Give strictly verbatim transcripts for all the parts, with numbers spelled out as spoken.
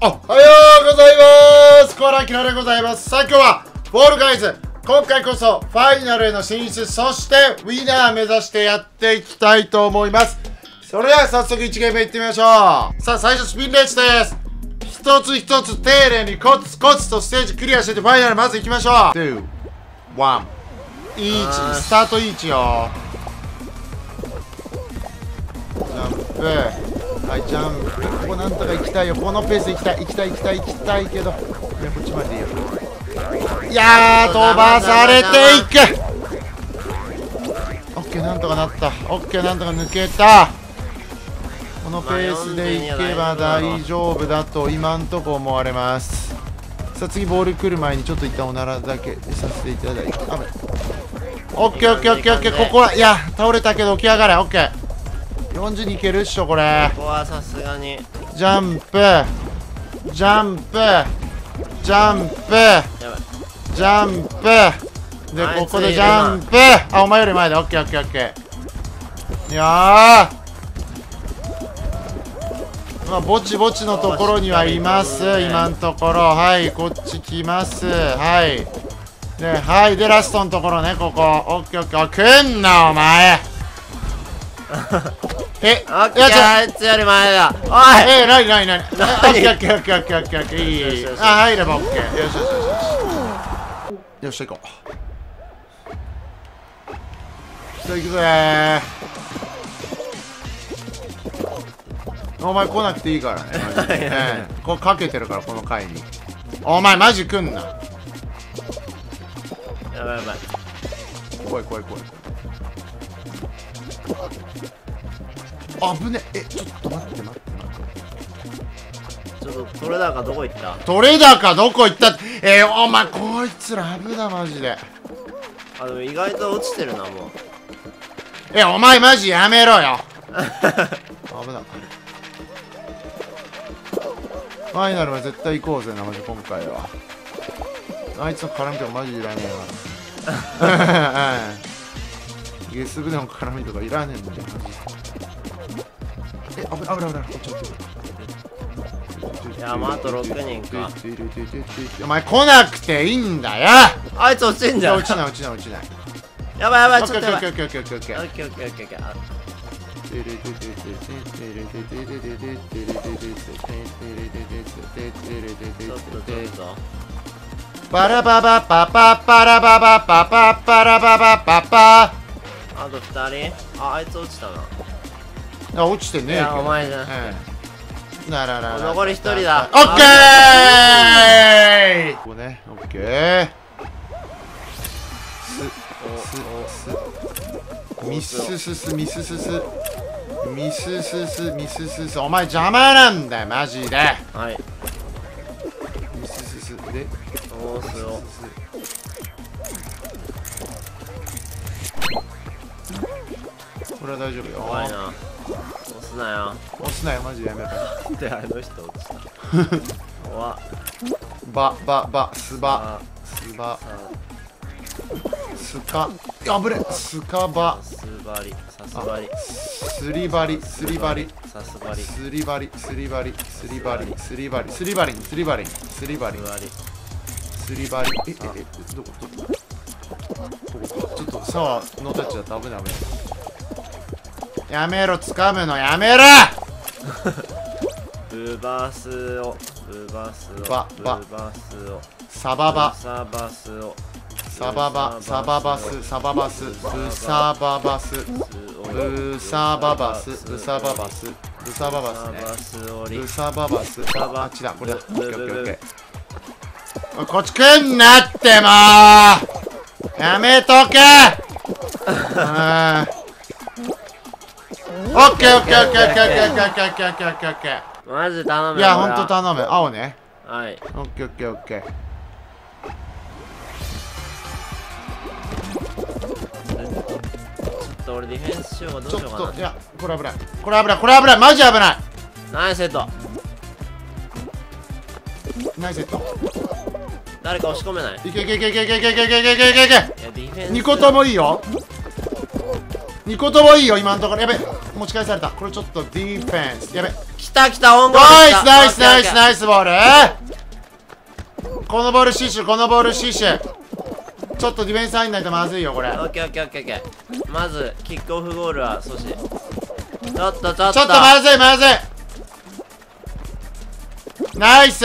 おはようございます。コアラキラでございます。さあ今日はボールガイズ、今回こそファイナルへの進出、そしてウィナー目指してやっていきたいと思います。それでは早速いちゲームいってみましょう。さあ最初スピンレースです。一つ一つ丁寧にコツコツとステージクリアしていってファイナルまず行きましょう。に、いち、いい位置、スタートいい位置よ。ジャンプ、はい、ジャンプ、ここなんとか行きたいよ。このペースで行きたい、行きたい、行きたい、行きたいけど、いや、こっちまでいいよ。いやー、飛ばされていく。オッケー、なんとかなった。オッケー、なんとか抜けた。このペースでいけば大丈夫だと今んとこ思われます。さあ、次ボール来る前にちょっと一旦おならだけさせていただいて、あぶね。オッケー、オッケー、オッケー、オッケー、ここは、いや、倒れたけど起き上がれ。オッケー。よんじゅうにいけるっしょこれ。 ここはさすがにジャンプジャンプジャンプジャンプで、ここでジャンプ。あ、お前より前で。オッケーオッケーオッケー。いやー、まあぼちぼちのところにはいます、今のところ。はい、こっち来ます。はいで、はいで、ラストのところね、ここ。オッケーオッケー。来んなお前え、 オッケー、あいつより前だ。おい、 え、なになになに、オッケーオッケーオッケーオッケーオッケーオッケー、いい。あ、入ればオッケー。よしよしよしよしよし、行こう。さあ行くぜー。お前来なくていいからね、マジでね。これかけてるからこの回に。お前マジ来んな。 やばいやばい、 怖い怖い怖い。危ねえ。ちょっと待って待って待って。 ちょっとトレーダーかどこ行った。 トレーダーかどこ行った。えー、お前こいつら危なマジで。 あ、でも意外と落ちてるなもう。 え、お前マジやめろよ危な。ファイナルは絶対行こうぜなマジ。今回はあいつの絡みとかマジいらねえなゲス部での絡みとかいらねえんだよマジ。え、危ない危ない危ない。こっちこっち。 いや、もうあとろくにんか。 お前来なくていいんだよ。 あいつ落ちてんじゃん。 落ちない落ちない落ちない。 やばいやばい、ちょっとやばい。 オッケーオッケーオッケーオッケーオッケーオッケーオッケーオッケーオッケー。ちょっとちょっとパラババパパパラババパパパラババパパ。 あとふたり。あ、あいつ落ちたな。 あ、落ちてねえけど。 いや、お前じゃん。 なららら。 残りひとりだ。 オッケー。ここね、オッケー。ミスススミスススミスススミススス。お前邪魔なんだよマジで。 はい。 ミスススでどうすよ。 これは大丈夫よ。 怖いな。押すなよ。 押すなよマジでやめろ。 で、あの人落ちた。怖っ。 バババスバスバスカ、あぶれスカバさすばり、さすばり、 スリバリスリバリさすばり、 スリバリスリバリスリバリスリバリスリバリスリバリスリバリスリバリ。えええ、どこどこどこ。ちょっとサワーノータッチだった。危ない危ない。やめろ、掴むのやめろ。 ブバスをブバスをババブバスをサババサバスをサババサババスサババスブサババスブサババスブサババスブサババスね。ブサババス。あっちだこれだ。オッケーオッケーオッケー。こっち来んなってもうやめとけ。オッケーオッケーオッケーオッケーオッケーオッケーオッケーオッケーオッケー。 マジ頼む。 いやほんと頼む。青ね。 はい。 オッケーオッケーオッケー。 ちょっと俺ディフェンスしようかどうちょっしようかな。 といやこれ危ないこれ危ないこれ危ないマジ危ない。 ナイスセット。 ナイスセット。 誰か押し込めない。 いけいけいけいけいけいけいけいけいけいけいけ。 いやディフェンスにこともいいよ。にこともいいよ今のところ。やべ持ち返された。これちょっとディフェンスやべ。 来た来た、オンゴーナイル来た。 スナイスナイスイナイスボール。このボールシッシュ、このボールシッシュ。ちょっとディフェンス入んないとまずいよこれ。 オッケーオッケーオッケーオッケー。まずキックオフゴールは阻止。ちょっとちょっとちょっとまずいまずい。ナイス。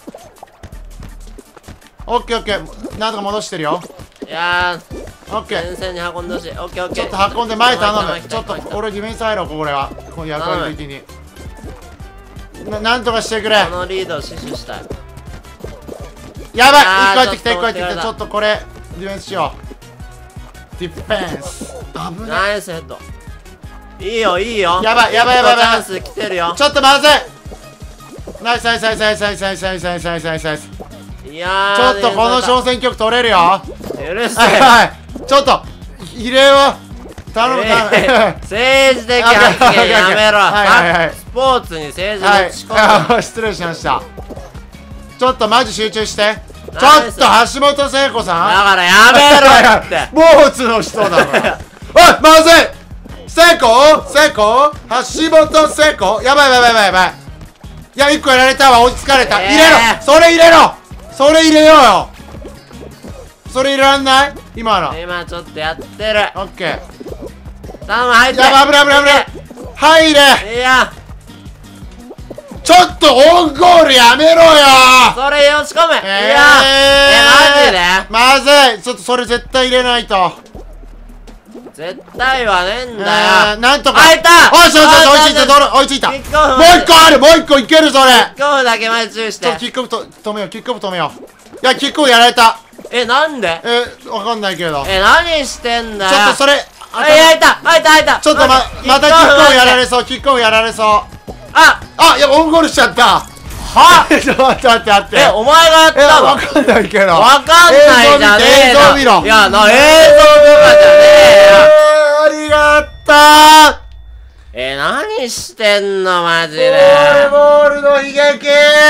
オッケーオッケー。なんとか戻してるよ。 いやーオッケー。 前線に運んでほしい。オッケーオッケー。 ちょっと運んで前頼む。 来たちょっと来た来た俺ディフェンス入ろうこれは。この役割的に。ななんとかしてくれ。 このリードを死守したい。 やばい、 あー一個入ってきた、一個入ってきた。ちちょっとょっとこれディフェンスしよう。ディフェンス。危ない。 ナイスヘッド。いいよいいよ。 やばいやばいやばいやばいチャンス来てるよ。 ちょっとまずい。ナイスナイスナイスナイスナイスナイスナイスナイスナイスナイスナイス。 いやちょーっとこの挑戦曲取れるよ。は許せ。 いはい。ちょっと入れよう。頼む頼む。 えー政治的発言やめろ。 はいはいはいスポーツに政治はい持ち込む。 あ。失礼しました。ちょっとマジ集中して。ちょナイスっと橋本聖子ださん。 からやめろって。 スポーツの人だからおいまずい。聖子聖子橋本聖子やばいやばいやばいやばい。いやいっこやられたわ。追いつかれた。 えー入れろそれ入れろそれ入れようよ。それ入れらんない今の。 今ちょっとやってる。 オッケー。 頼む入って。 やばい危ない危ない危ない。入れ。 いやちょっとオンゴールやめろよ。 それ押し込め。いえやえマジでまずい。ちょっとそれ絶対入れないと。 絶対はねえんえだーよ。 なんとか。 入ったおいしょちょっと追いついた。 あドロ追いついた。もうキックオフ一個あるもう一個いけるそれ。 キックオフだけまで注意してちょっと。キックオフと止めようキックオフ止めよう。いやキックオフやられた。 えなんでえー、わかんないけど。 え何してんだよ。 ちょっとそれ。 あいやいた入った入った。 ちょっとままたキックオフやられそうキックオフやられそう。 ああいやオンゴールしちゃった。 はちょっと待って待って待って。 えお前がやっえたの。 わかんないけど。 わかんないじゃねえ映像見て映像見ろ。 いやな映像とかじゃねえよ。 ありがったえ何してんのマジー。ボールで。 ボールの悲劇。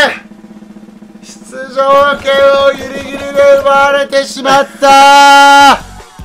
出場権をギリギリで奪われてしまった。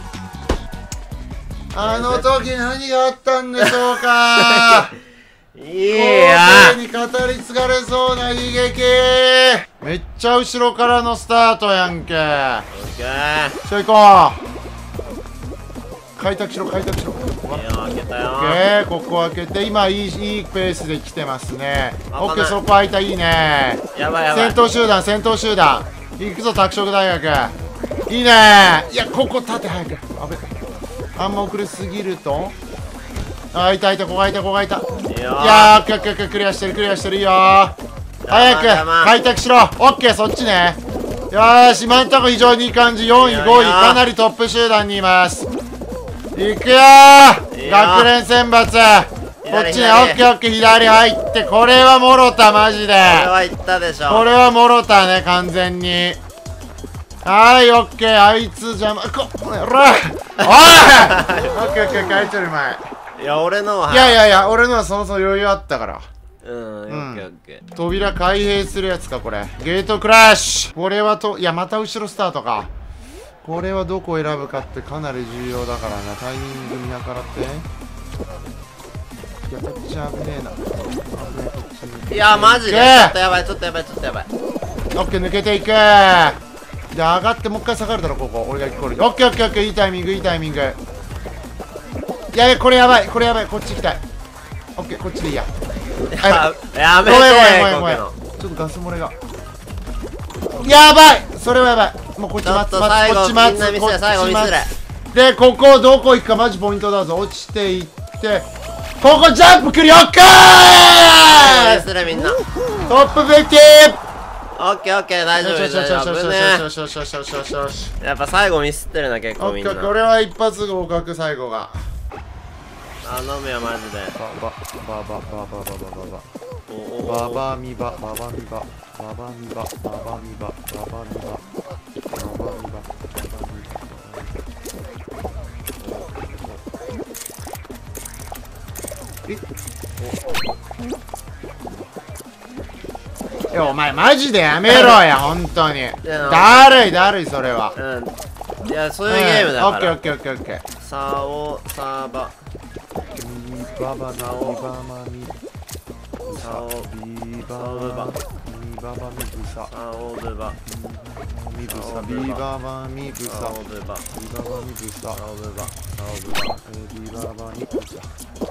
あの時何があったんでしょうか。 いいや後世に語り継がれそうな悲劇。めっちゃ後ろからのスタートやんけ。 オッケー。 ちょい行こう。開拓しろ開拓しろ。 いいよ開けたよ。 オッケーここ開けて今いいいいペースで来てますね。オッケーそこ開いたいいね。 やばいやばい。 先頭集団先頭集団行くぞ拓殖大学。いいね。いやここ縦早く。あべあんま遅れすぎると。あいたいたここ開いたここ開いた。いいいよやーオッケーオッケーオッケークリアしてるクリアしてるいいよー。早く邪魔開拓しろ。オッケーそっちね。よーし今んとこ非常にいい感じ。よんいいいよごいいいよかなりトップ集団にいます。いくよーいいよ学連選抜。こっちねオ左ッケーオッケー左入ってこれはもろたマジで。 これは言ったでしょ。 これはもろたね完全に。はいオッケーあいつ邪魔こおいおいオッケーオッケーオッケー書いてる前。 いや俺のはいやいやいや俺のはそもそも余裕あったから。 うんオッケーオッケー。 扉開閉するやつかこれ。ゲートクラッシュ。これはといやまた後ろスタートか。これはどこを選ぶかってかなり重要だからな。タイミング見計らって。いやめっちゃ危ねえな。危ねえこっちに。 いやマジでちいけょっとやばいちょっとやばいちょっとやばい。 オッケー抜けていく。で上がってもう一回下がるだろここ。俺が行くこれ。オッケーオッケーオッケーいいタイミングいいタイミング。やべこれやばいこれやばいこっち行きたい。オッケーこっちでいいや。 ややめごめんごめんてごめんごめん。 こちょっとガス漏れが。やばいそれはやばい。もうこっちちょっ待つ待つと最後こっち待みんな見せつこっちる最後見せる。 待つ。でここどこ行くかマジポイントだぞ。落ちていってここジャンプクリオッケ見ー。 せるみんな。 トップフィフテオッケーオッケー大丈夫ィー。よしよしよしよしよし大丈夫ね。 よしよしよしよしよしよし。 やっぱ最後ミスってるな結構みんな。 オッケーこれは一発合格最後が。 頼むよマジで。 ババババババババババおおバおバミバババミバババミバババミバババミバババミバえお前マジでやめろや本当に。だるいだるいそれは。 うん。いやそういうゲームだから。 オッケーオッケーオッケーオッケー。 サオサバ。 ミババナミバマミササオビバサオブバミババミブササオブバミブサビババミブササオブバビババミブササオブバサオブバビババミブサ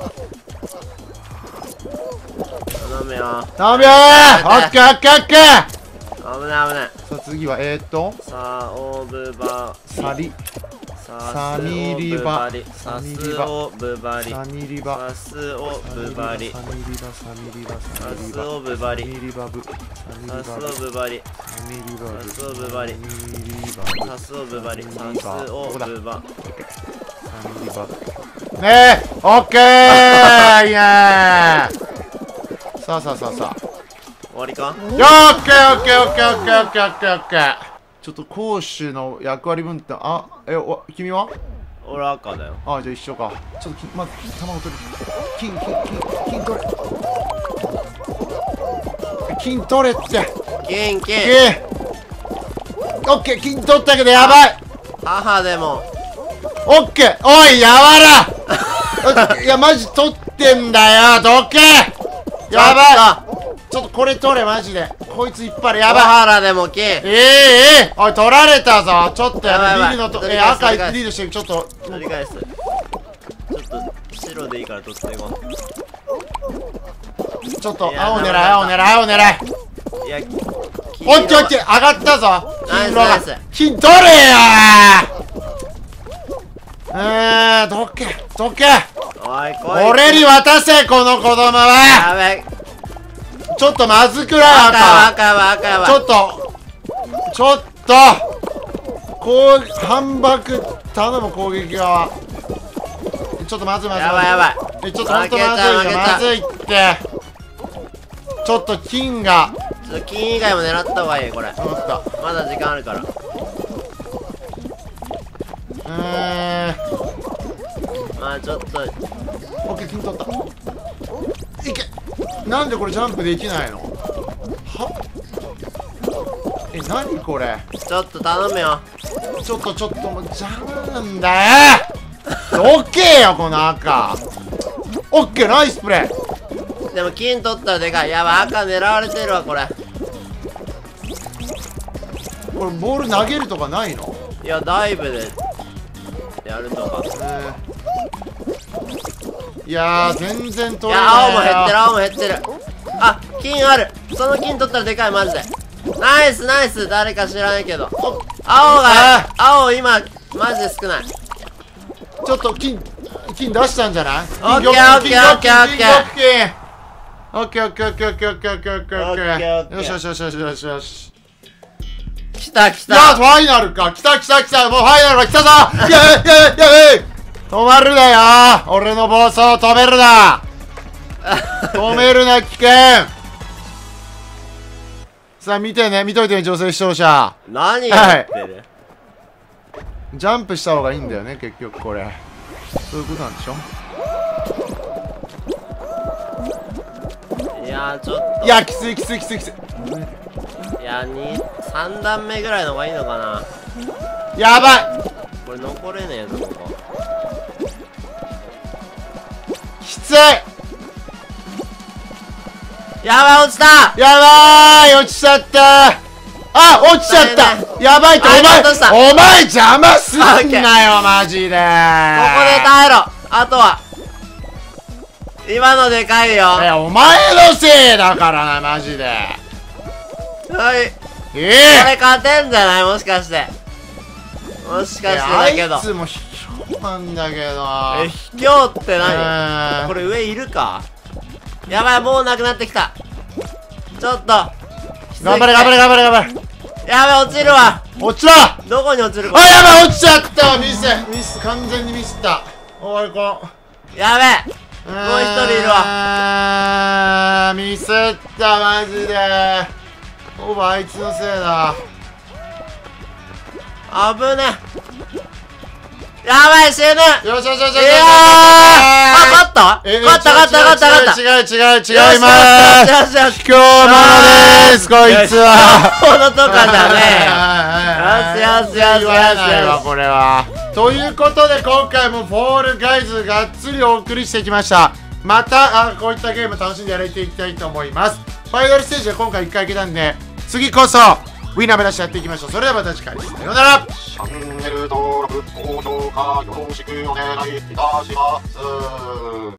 頼むよ。 頼むよー。オッケーオッケーオッケー。 危ない危ない。 さあ次はえーっとサオブバサリサミリバサスオブバリサミリバサスオブバリサミリバサミリバササスミリバオブバリサミリバブサミリバサスオブバリサミリバブサスオブバリサミリバブサスオブバリサスオブバサミリバブねえオッケーいいねー。さあさあさあさあ終わりか。 よーオッケーオッケーオッケーオッケーオッケーオッケーオッケー。ちょっと攻守の役割分担。あえお君は俺赤だよ。 あじゃあ一緒か。ちょっとまず玉を取る。金金金金取れ金取れって金金金オッケー金取ったけどやばい。 母でもオッケーおいやわらいやマジ取ってんだよどけやばい。ちょっとこれ取れマジでこいつ引っ張れやばい。 小原でも金。 ええええおい取られたぞ。ちょっとやばいビルのとえ赤リードしてる。ちょっと取り返す。ちょっと白でいいから取っていこちょっといや青狙いダメだ青狙い青狙いういやオッケーオッケー上がったぞナイス金色がナイス金取れやーえーどけどけおいこい俺に渡せこの子供は。 やべちょっとまずくない赤は赤赤は赤はちょっとちょっとこう反爆頼む攻撃側ちょっとまずいまずいやばいやばい。 えちょっとほんとまずいよまずいってちょっと金がちょっと金以外も狙った方がいいこれ。 思ったまだ時間あるから。 うーんまあちょっとオッケー金取ったいけなんでこれジャンプできないのはえ何これちょっと頼むよ。 ちょっとちょっともう邪魔なんだよオッケーよこの赤オッケーナイスプレー。 でも金取ったらでかい。やばい赤狙われてるわこれ。 これボール投げるとかないの。 いやダイブでやるとか。 えー、いやー全然取いれないや青も減ってる青も減ってる。あ金ある。その金取ったらでかいマジで。ナイスナイス。誰か知らないけど青が青今マジで少ない。 ちょっと金金出したんじゃない。 オッケーオッケーオッケーオッケーオッケーオッケーオッケーオッケーオッケーオッケーオッケーオッケーオッケオッケーオッケーーよしよしよしよしよしよし来た来いやた。 ファイナルか来た来た来たもうファイナルが来たぞやべやべやべ止まるなよ俺の暴走を止めるな止めるな危険さあ見てね見といてね女性視聴者何やってる。 ジャンプした方がいいんだよね結局これそういうことなんでしょ。 いやーちょっいやきついきついきついきついといやにさん段目ぐらいの方がいいのかな。 やばいこれ残れねえぞここ。 きついやばい落ちた。 やばい落ちちゃったあ落ちちゃったやばいっておあ前落としたお前邪魔すんなよマジでここで耐えろ。あとは今のでかいよ。 いやお前のせいだからなマジではいえこえれ勝てんじゃないもしかして。もしかしてだけどあいつも卑怯なんだけどえ卑怯って何。 何これ上いるか。やばいもうなくなってきた。ちょっと頑張れ頑張れ頑張れ頑張れやばい落ちるわ。 落ちろあどこに落ちるやばい落ちちゃったミスミス完全にミスった終わりこやべえもう一人いるわ。 わミスったマジでほぼあいつのせいだ危ねやばい死ぬ。 よしよしよしよしいやーあ勝ったえ勝った勝った勝った勝った。 違う違う違う違うよし違いますよしよしよし卑怯者ですこいつはこのとかじゃねえよしよしよし言わないわよしこれはということで今回もフォールガイズがっつりお送りしてきましたまたあこういったゲーム楽しんでやれていきたいと思います。ファイナルステージは今回いっかいいけたんで、次こそウィナー目指してやっていきましょう。それではまた次回、さようなら。 チャンネル登録、高評価よろしくお願いいたします。